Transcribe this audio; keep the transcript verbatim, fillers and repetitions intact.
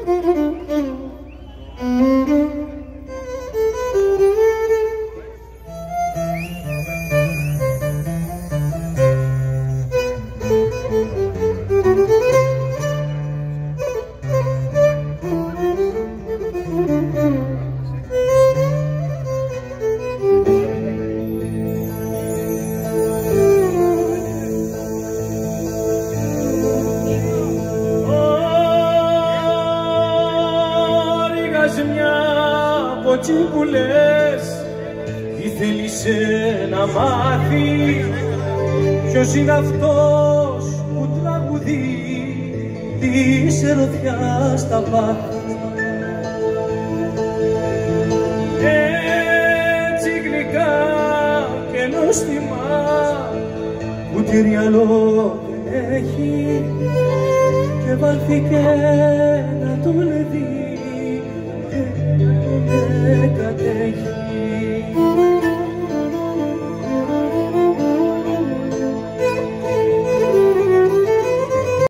Που λες, τι θέλησε να μάθει, ποιος είναι αυτός που τραγουδεί της ερωτιάς τα βάθη. Έτσι γλυκά και νόστιμα που τυριαλό δεν έχει και βάλθηκε να το λέει.